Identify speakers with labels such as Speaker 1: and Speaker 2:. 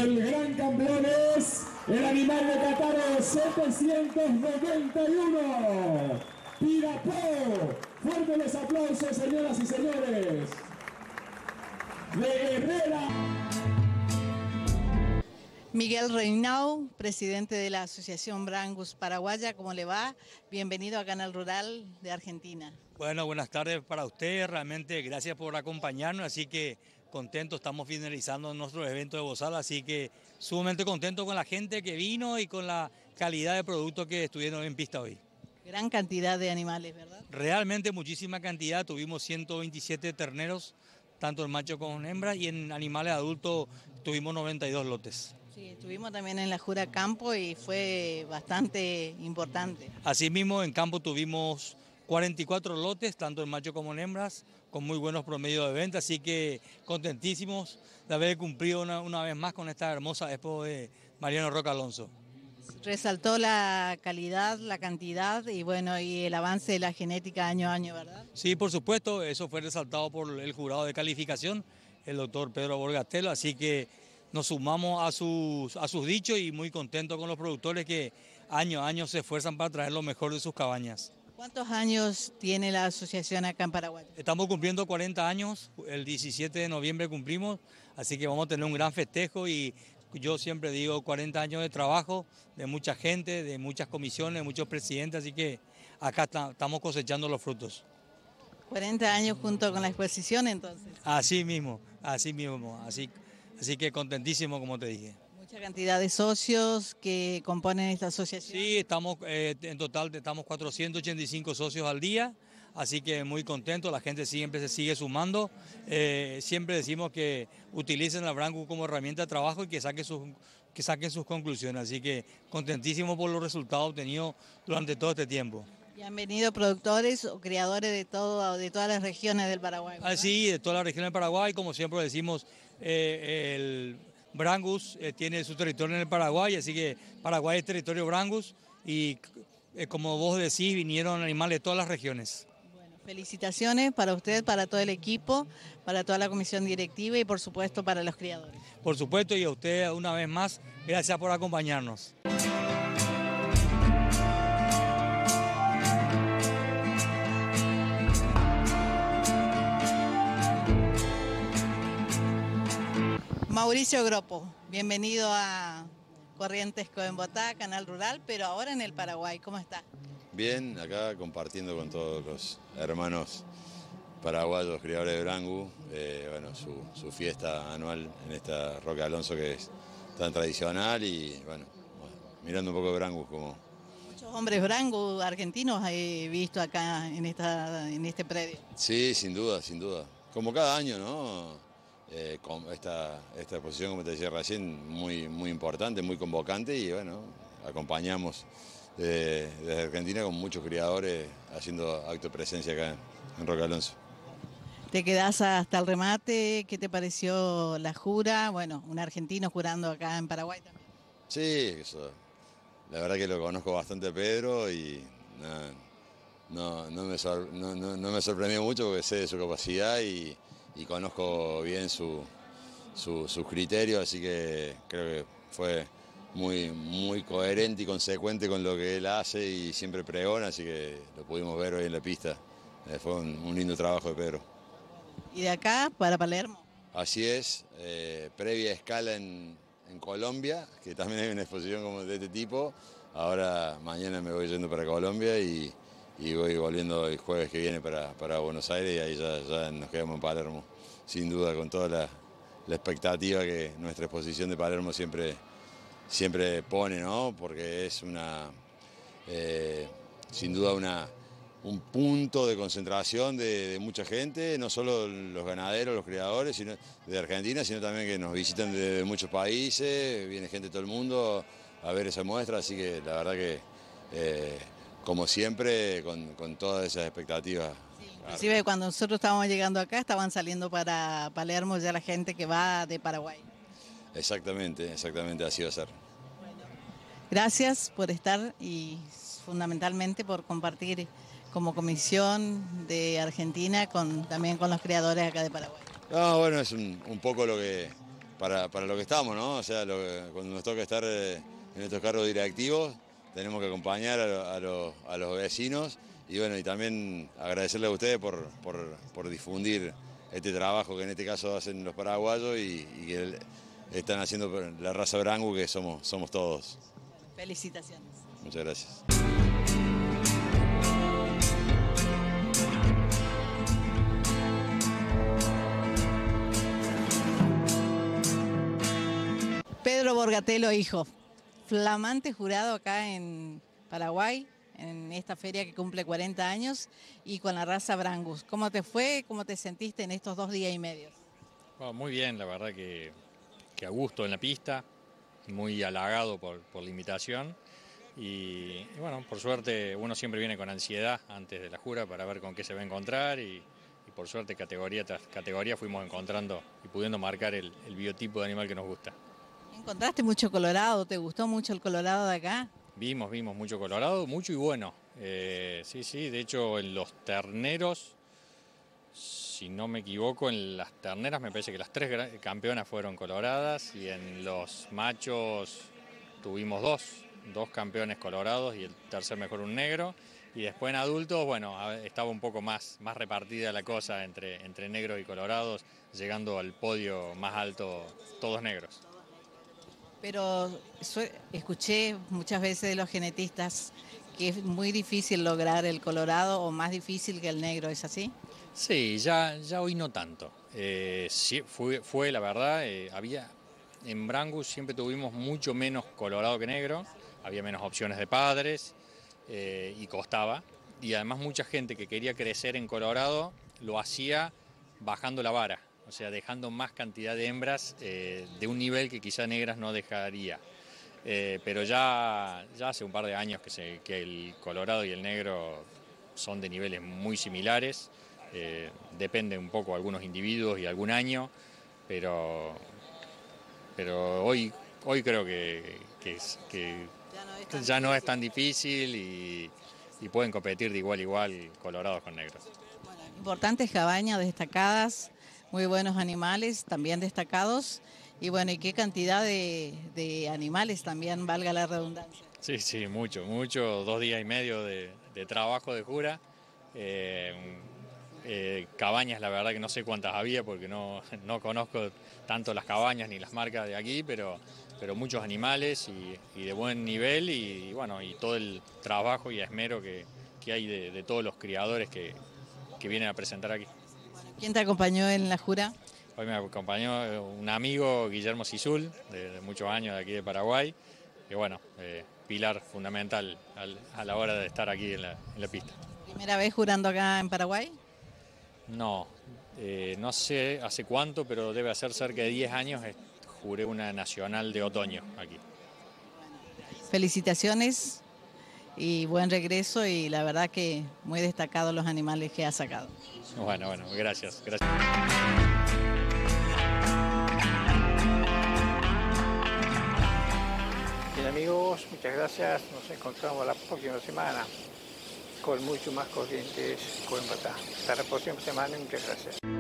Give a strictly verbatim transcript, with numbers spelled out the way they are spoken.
Speaker 1: el gran campeón es el animal de Cataro setecientos noventa y uno, Pirapó. Fuertes los aplausos, señoras y señores. De Herrera.
Speaker 2: Miguel Reinau, presidente de la Asociación Brangus Paraguaya, ¿cómo le va? Bienvenido a Canal Rural de Argentina.
Speaker 3: Bueno, buenas tardes para usted, realmente gracias por acompañarnos, así que contento, estamos finalizando nuestro evento de Bozal, así que sumamente contento con la gente que vino y con la calidad de productos que estuvieron en pista hoy.
Speaker 2: Gran cantidad de animales, ¿verdad?
Speaker 3: Realmente muchísima cantidad, tuvimos ciento veintisiete terneros, tanto en macho como en hembra, y en animales adultos tuvimos noventa y dos lotes.
Speaker 2: Sí, estuvimos también en la Jura Campo y fue bastante importante.
Speaker 3: Asimismo, en campo tuvimos cuarenta y cuatro lotes, tanto en macho como en hembras, con muy buenos promedios de venta, así que contentísimos de haber cumplido una, una vez más con esta hermosa expo de Mariano Roca Alonso.
Speaker 2: Resaltó la calidad, la cantidad y bueno, y el avance de la genética año a año, ¿verdad?
Speaker 3: Sí, por supuesto, eso fue resaltado por el jurado de calificación, el doctor Pedro Borgatello, así que nos sumamos a sus, a sus dichos y muy contentos con los productores que año a año se esfuerzan para traer lo mejor de sus cabañas.
Speaker 2: ¿Cuántos años tiene la asociación acá en Paraguay?
Speaker 3: Estamos cumpliendo cuarenta años, el diecisiete de noviembre cumplimos, así que vamos a tener un gran festejo y yo siempre digo cuarenta años de trabajo, de mucha gente, de muchas comisiones, de muchos presidentes, así que acá está, estamos cosechando los frutos.
Speaker 2: cuarenta años junto con la exposición entonces.
Speaker 3: Así mismo, así mismo, así, así que contentísimo como te dije.
Speaker 2: Mucha cantidad de socios que componen esta asociación.
Speaker 3: Sí, estamos, eh, en total estamos cuatrocientos ochenta y cinco socios al día, así que muy contentos, la gente siempre se sigue sumando. Eh, siempre decimos que utilicen la Brangus como herramienta de trabajo y que saquen sus, que saquen sus conclusiones, así que contentísimos por los resultados obtenidos durante todo este tiempo.
Speaker 2: Y han venido productores o criadores de, todo, de todas las regiones del Paraguay, ¿verdad?
Speaker 3: Ah, sí, de toda la región del Paraguay, como siempre decimos, eh, el Brangus eh, tiene su territorio en el Paraguay, así que Paraguay es territorio Brangus y eh, como vos decís, vinieron animales de todas las regiones.
Speaker 2: Bueno, felicitaciones para usted, para todo el equipo, para toda la comisión directiva y por supuesto para los criadores.
Speaker 3: Por supuesto, y a usted una vez más, gracias por acompañarnos.
Speaker 2: Mauricio Gropo, bienvenido a Corrientes Coenbotá, Canal Rural, pero ahora en el Paraguay, ¿cómo está?
Speaker 4: Bien, acá compartiendo con todos los hermanos paraguayos, criadores de Brangus, eh, bueno, su, su fiesta anual en esta Roca Alonso que es tan tradicional y bueno, bueno mirando un poco de Brangus como...
Speaker 2: Muchos hombres Brangus argentinos he visto acá en, esta, en este predio.
Speaker 4: Sí, sin duda, sin duda. Como cada año, ¿no? Eh, con esta, esta exposición, como te decía recién, muy, muy importante, muy convocante y bueno, acompañamos desde, desde Argentina con muchos criadores haciendo acto de presencia acá en, en Roca Alonso.
Speaker 2: ¿Te quedás hasta el remate? ¿Qué te pareció la jura? Bueno, un argentino jurando acá en Paraguay también.
Speaker 4: Sí, eso, la verdad que lo conozco bastante a Pedro y no, no, no, me, sor, no, no, no me sorprendió mucho porque sé de su capacidad y y conozco bien su, su, sus criterios, así que creo que fue muy, muy coherente y consecuente con lo que él hace y siempre pregona, así que lo pudimos ver hoy en la pista. Eh, fue un, un lindo trabajo de Pedro.
Speaker 2: ¿Y de acá para Palermo?
Speaker 4: Así es, eh, previa escala en, en Colombia, que también hay una exposición como de este tipo. Ahora mañana me voy yendo para Colombia y... y voy volviendo el jueves que viene para, para Buenos Aires y ahí ya, ya nos quedamos en Palermo, sin duda con toda la, la expectativa que nuestra exposición de Palermo siempre, siempre pone, ¿no? Porque es una, eh, sin duda una, un punto de concentración de, de mucha gente, no solo los ganaderos, los criadores sino, de Argentina, sino también que nos visitan de, de muchos países, viene gente de todo el mundo a ver esa muestra, así que la verdad que... Eh, como siempre, con, con todas esas expectativas.
Speaker 2: Sí, inclusive cuando nosotros estábamos llegando acá, estaban saliendo para Palermo ya la gente que va de Paraguay.
Speaker 4: Exactamente, exactamente, así va a ser.
Speaker 2: Bueno, gracias por estar y fundamentalmente por compartir como comisión de Argentina con, también con los criadores acá de Paraguay.
Speaker 4: No, bueno, es un, un poco lo que, para, para lo que estamos, ¿no? O sea, lo, cuando nos toca estar eh, en estos cargos directivos, tenemos que acompañar a, a, los, a los vecinos y bueno, y también agradecerle a ustedes por, por, por difundir este trabajo que en este caso hacen los paraguayos y, y que están haciendo la raza Brangus, que somos, somos todos.
Speaker 2: Felicitaciones.
Speaker 4: Muchas gracias.
Speaker 2: Pedro Borgatelo, hijo, flamante jurado acá en Paraguay, en esta feria que cumple cuarenta años y con la raza Brangus. ¿Cómo te fue? ¿Cómo te sentiste en estos dos días y medio?
Speaker 5: Bueno, muy bien, la verdad que, que a gusto en la pista, muy halagado por, por la invitación y, y bueno, por suerte uno siempre viene con ansiedad antes de la jura para ver con qué se va a encontrar y, y por suerte categoría tras categoría fuimos encontrando y pudiendo marcar el, el biotipo de animal que nos gusta.
Speaker 2: ¿Encontraste mucho colorado? ¿Te gustó mucho el colorado de acá?
Speaker 5: Vimos, vimos mucho colorado, mucho y bueno. Eh, sí, sí, de hecho en los terneros, si no me equivoco, en las terneras me parece que las tres campeonas fueron coloradas y en los machos tuvimos dos, dos campeones colorados y el tercer mejor un negro. Y después en adultos, bueno, estaba un poco más, más repartida la cosa entre, entre negros y colorados, llegando al podio más alto todos negros.
Speaker 2: Pero escuché muchas veces de los genetistas que es muy difícil lograr el colorado o más difícil que el negro, ¿es así?
Speaker 5: Sí, ya, ya hoy no tanto. Eh, sí, fue, fue la verdad, eh, había en Brangus siempre tuvimos mucho menos colorado que negro, había menos opciones de padres eh, y costaba. Y además mucha gente que quería crecer en colorado lo hacía bajando la vara. O sea, dejando más cantidad de hembras eh, de un nivel que quizá negras no dejaría. Eh, pero ya, ya hace un par de años que, se, que el colorado y el negro son de niveles muy similares. Eh, depende un poco de algunos individuos y algún año, pero, pero hoy, hoy creo que, que, que ya, no es, tan ya no es tan difícil y, y pueden competir de igual a igual colorados con negros.
Speaker 2: Bueno, importantes cabañas destacadas. Muy buenos animales, también destacados. Y bueno, ¿y qué cantidad de, de animales también, valga la redundancia?
Speaker 5: Sí, sí, mucho, mucho. Dos días y medio de, de trabajo de jura. Eh, eh, cabañas, la verdad que no sé cuántas había porque no, no conozco tanto las cabañas ni las marcas de aquí, pero, pero muchos animales y, y de buen nivel y, y bueno, y todo el trabajo y esmero que, que hay de, de todos los criadores que, que vienen a presentar aquí.
Speaker 2: ¿Quién te acompañó en la jura?
Speaker 5: Hoy me acompañó un amigo, Guillermo Sisul, de, de muchos años de aquí de Paraguay, que bueno, eh, pilar fundamental al, a la hora de estar aquí en la, en la pista.
Speaker 2: ¿Primera vez jurando acá en Paraguay?
Speaker 5: No, eh, no sé hace cuánto, pero debe hacer cerca de diez años, eh, juré una nacional de otoño aquí.
Speaker 2: Felicitaciones y buen regreso y la verdad que muy destacados los animales que ha sacado.
Speaker 5: Bueno, bueno, gracias. gracias.
Speaker 6: Bien amigos, muchas gracias. Nos encontramos la próxima semana con mucho más Corrientes Coimbatá. Hasta la próxima semana y muchas gracias.